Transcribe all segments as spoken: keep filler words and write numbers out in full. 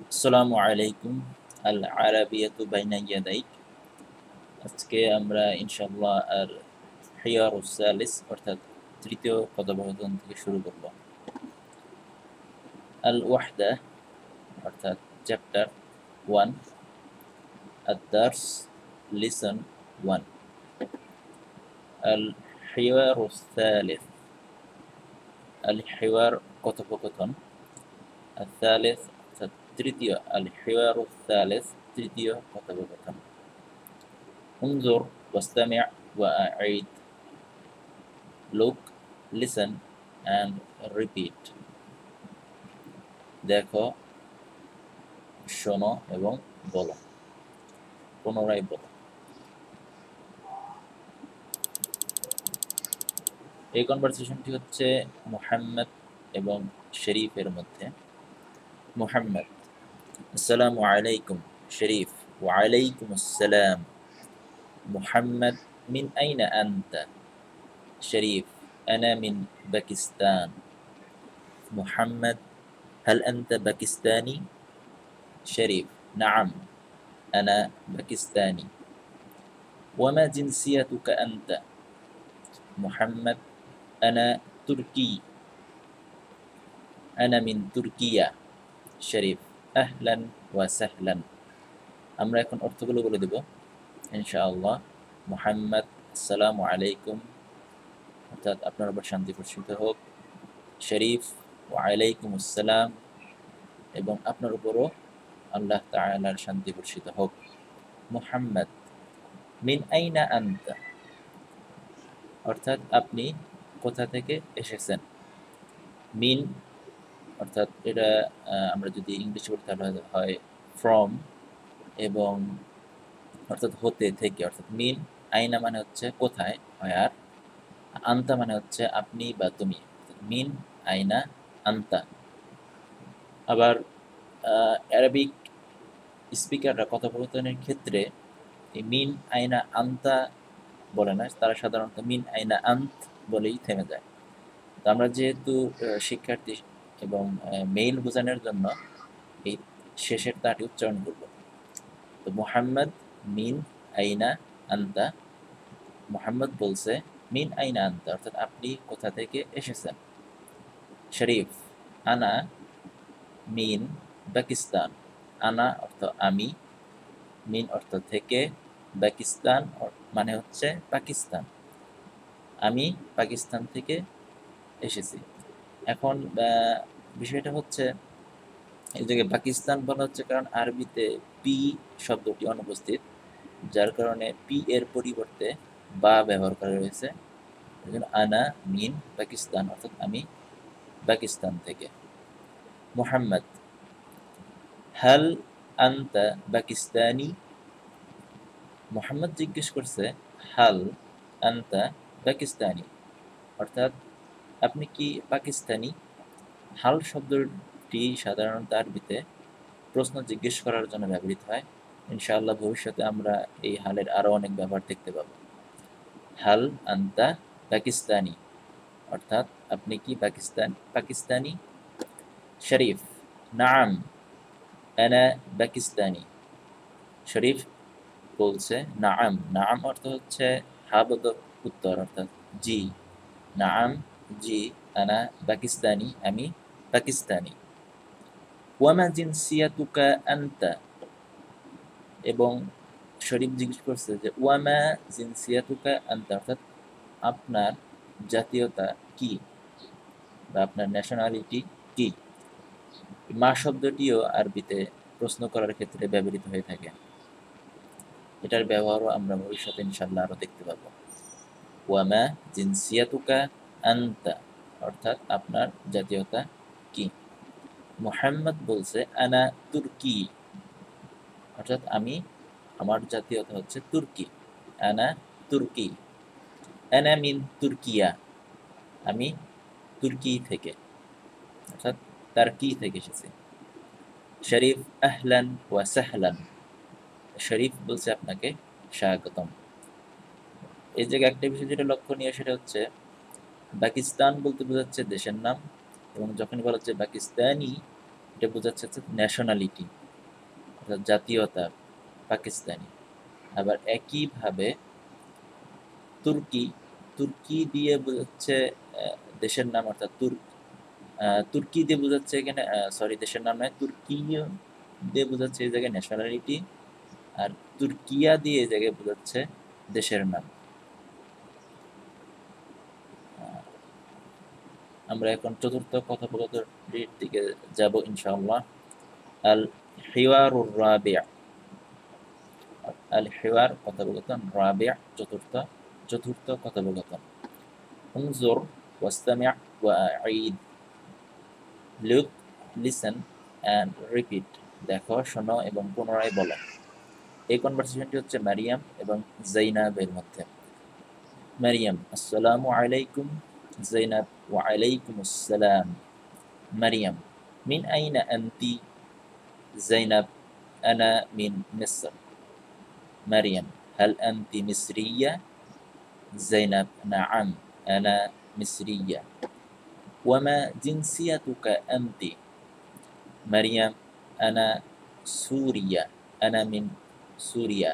আসসালামু আলাইকুম। আল আরাবিয়াতু বাইনা ইয়াদাইক। আজকে আমরা ইনশাআল্লাহ আর হিয়ারুস সালিস অর্থাৎ তৃতীয় কথোপকথন থেকে শুরু করব। আল ওয়াহদা অর্থাৎ চ্যাপ্টার ওয়ান, আদ-দারস লিসন ওয়ান। আল হিওয়ারুস সালিস, আল হিওয়ার কথোপকথন, আল-সালিস অর্থাৎ তৃতীয়, আল হিওয়ারুস সালিস তৃতীয় কথোপকথন। উনজুর ওয়াস্তামি' ওয়া আ'ইদ, look, listen and repeat. দেখো, শোনো এবং বলো, পুনরায় বলো। এই কনভারসেশনটি হচ্ছে মুহাম্মদ এবং শরীফের মধ্যে। মুহাম্মদ: আসসালামু আলাইকুম। শরীফ: ওয়া আলাইকুম আসসালাম। মুহাম্মদ: মিন আইনা আনতা? শরীফ: আনা মিন পাকিস্তান। মুহাম্মদ: হাল আনতা পাকিস্তানি? শরীফ: নাআম, আনা পাকিস্তানি। وما جنسيتك أنت؟ محمد: أنا تركي، أنا من تركيا। শরীফ: আহলান ওয়া সাহলান। আমরা এখন অর্থগুলো বলে দেব ইনশাআল্লাহ। মুহাম্মদ: আসসালামু আলাইকুম, অর্থাৎ আপনার উপর শান্তি বর্ষিত হোক। শরীফ: ওয়া আলাইকুম আসসালাম, এবং আপনার উপরও আল্লাহ তাআলার শান্তি বর্ষিত হোক। মুহাম্মদ: মিন আইনা আনতা? অর্থাৎ আপনি কোথা থেকে এসেছেন। মিন অর্থাৎ এটা আমরা যদি ইংলিশে বলি তাহলে হয় ফ্রম, এবং অর্থাৎ হতে, থেকে, অর্থাৎ মিন। আইনা মানে হচ্ছে কোথায়, আর আন্তা মানে হচ্ছে আপনি বা তুমি। মিন আইনা আন্তা। আবার অ্যারাবিক স্পিকাররা কথোপকথনের ক্ষেত্রে এই মিন আইনা আন্তা বলে না, তারা সাধারণত মিন আইনা আন্ত বলেই থেমে যায়। তো আমরা যেহেতু শিক্ষার্থী এবং মেইল বোঝানোর জন্য এই শেষের তাটি উচ্চারণ করব। তো মুহাম্মদ মিন আইনা আনতা, মুহাম্মদ বলছে মিন আইনা আনতা, অর্থাৎ আপনি কোথা থেকে এসেছেন। শরীফ: আনা মিন পাকিস্তান। আনা অর্থ আমি, মিন অর্থ থেকে, পাকিস্তান মানে হচ্ছে পাকিস্তান। আমি পাকিস্তান থেকে এসেছি। এখন বিষয়টা হচ্ছে এই জায়গায় পাকিস্তান বলা হচ্ছে কারণ আরবিতে পি শব্দটি অনুপস্থিত, যার কারণে পি এর পরিবর্তে বা ব্যবহার করা হয়েছে। আনা মিন পাকিস্তান, অর্থাৎ আমি পাকিস্তান থেকে। মুহাম্মদ: হাল আনতা পাকিস্তানি? মুহাম্মদ জিজ্ঞেস করছে হাল আনতা পাকিস্তানি, অর্থাৎ আপনি কি পাকিস্তানি। হাল শব্দটি সাধারণত আরবিতে প্রশ্ন জিজ্ঞেস করার জন্য ব্যবহৃত হয়। ইনশাআল্লাহ ভবিষ্যতে আমরা এই হালের আরও অনেক ব্যবহার দেখতে পাব। হাল আনতা পাকিস্তানি, অর্থাৎ আপনি কি পাকিস্তান পাকিস্তানি। শরীফ: নাআম, আনা পাকিস্তানি। শরীফ বলছে নাআম। নাআম অর্থ হচ্ছে হাবোধক উত্তর, অর্থাৎ জি। নাআম, জি, আনা পাকিস্তানি, আমি পাকিস্তানি। ওয়ামা জিনসিয়াতুকা আনতা? এবং শরীফ জিজ্ঞেস করছে যে ওয়ামা জিনসিয়াতুকা আনতা, অর্থাৎ আপনার জাতীয়তা কি বা আপনার ন্যাশনালিটি কি। মা শব্দটিও আরবিতে প্রশ্ন করার ক্ষেত্রে ব্যবহৃত হয়ে থাকে। এটার ব্যবহারও আমরা ভবিষ্যতে ইনশাআল্লাহ আরও দেখতে পাব। ওয়ামা জিনসিয়াতুকা আনতা, অর্থাৎ আপনার জাতীয়তা কি। মুহাম্মদ বলছে আনা তুর্কি, অর্থাৎ আমি, আমার জাতীয়তা হচ্ছে তুর্কি। আনা তুর্কি। আনা মিন তুর্কিয়া, আমি তুর্কি থেকে, অর্থাৎ তার্কি থেকে এসেছি। শরীফ: আহলান ওয়া সাহলান। শরীফ বলছে আপনাকে স্বাগতম। এই জায়গায় একটা বিষয় যেটা লক্ষণীয় সেটা হচ্ছে পাকিস্তান বলতে বোঝাচ্ছে দেশের নাম, এবং যখন বলা হচ্ছে পাকিস্তানি এটা বোঝাচ্ছে হচ্ছে ন্যাশনালিটি, অর্থাৎ জাতীয়তা পাকিস্তানি। আবার একইভাবে তুর্কি, তুর্কি দিয়ে বোঝাচ্ছে দেশের নাম, অর্থাৎ তুর্ক তুর্কি দিয়ে বোঝাচ্ছে এখানে, সরি দেশের নাম নয়, তুর্কি দিয়ে বোঝাচ্ছে এই জায়গায় ন্যাশনালিটি, আর তুর্কিয়া দিয়ে এই জায়গায় বোঝাচ্ছে দেশের নাম। আমরা এখন চতুর্থ কথোপকথনটির দিকে যাব ইনশাআল্লাহ। আল হিওয়ারুর রাবি'a, আল হিওয়ার কথোপকথন, রাবি'a চতুর্থ, চতুর্থ কথোপকথন। উনজুর ওয়াস্তামি' ওয়াঈদ, লুক, লিসেন অ্যান্ড রিপিট, দেখো, শোনো এবং পুনরায় বলো। এই কনভারসেশনটি হচ্ছে মারিয়াম এবং জাইনাবের মধ্যে। মারিয়াম, আসসালামু আলাইকুম। জাইনাব, ওয়া আলাইকুমুস সালাম। মারিয়াম, মিন আইনা আনতি? জাইনাব, আনা মিন মিসর। মারিয়াম, হাল আনতি মিসরিয়া? জাইনাব, নাআম, আনা মিসরিয়া। ওয়ামা জিনসিয়াতুকা আনতি? মারিয়াম, আনা সুরিয়া, আনা মিন সুরিয়া।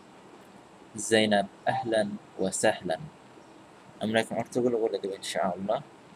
জাইনাব, আহলান ওয়া সাহলান। আমরা এখন অর্থগুলো বলে দেব ইনশাআল্লাহ।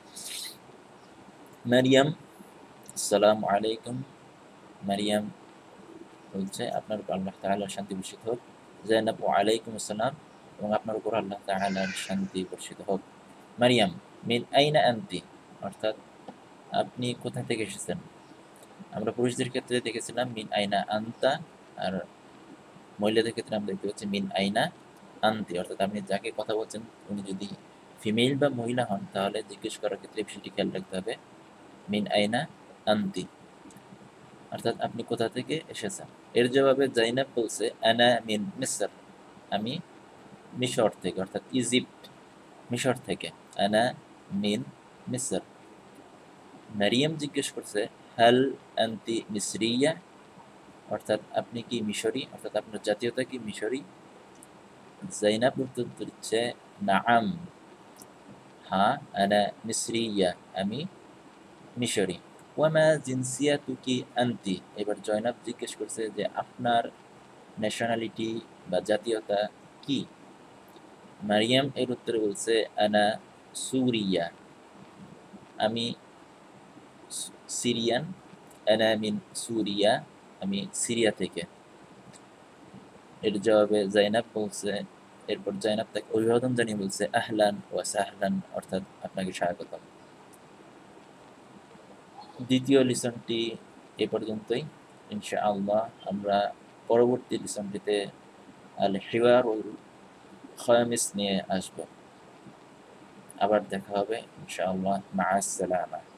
মারিয়াম, আসসালামু আলাইকুম। মারিয়াম বলছে আপনার উপর আল্লাহ তাআলার শান্তি বর্ষিত হোক। জাইনাব, ওয়া আলাইকুম আসসালাম, এবং আপনার উপর আল্লাহ তাআলার শান্তি বর্ষিত হোক। মারিয়াম, মিন আইনা আনতি, অর্থাৎ আপনি কোথা থেকে এসেছেন। আমরা পুরুষদের ক্ষেত্রে দেখেছিলাম মিন আইনা আনতা, আর মহিলাদের ক্ষেত্রে আমরা দেখতে পাচ্ছি মিন আইনা আনতি, অর্থাৎ আপনি যাকে কথা বলছেন উনি যদি ফিমেল বা মহিলা হন তাহলে জিজ্ঞেস করার ক্ষেত্রে বিষয়টি খেয়াল রাখতে হবে। মিন আইনা আনতি, অর্থাৎ আপনি কোথা থেকে এসেছেন। এর জবাবে জাইনাব বলছে আনা মিন মিসর, আমি মিশর থেকে, অর্থাৎ ইজিপ্ট, মিশর থেকে। আনা মিন মিসর। মারিয়াম জিজ্ঞেস করছে হাল আনতি মিসরিয়া, অর্থাৎ আপনি কি মিশরি, অর্থাৎ আপনার জাতীয়তা কি মিশরি। জাইনাব উত্তর দিচ্ছে নাআম, হ্যাঁ, আনা মিসরিয়া, আমি মিশরি। ওয়ামা জিনসিয়াতুকি আনতি, এবার জয়নাব জিজ্ঞেস করছে যে আপনার ন্যাশনালিটি বা জাতীয়তা কি। মারিয়াম এর উত্তরে বলছে আনা সুরিয়া, আমি সিরিয়ান। আনা মিন সুরিয়া, আমি সিরিয়া থেকে। এর জবাবে জাইনাব বলছে, এরপর জাইনাব তাকে অভিবাদন জানিয়ে বলছে আহলান ওয়া সাহলান, অর্থাৎ আপনাকে স্বাগতম। দ্বিতীয় লিসনটি এ পর্যন্তই। ইনশাআল্লাহ আমরা পরবর্তী লিসনটিতে আল হিওয়ারুল খামিস নিয়ে আসব। আবার দেখা হবে ইনশাআল্লাহ। মা আসসালামা।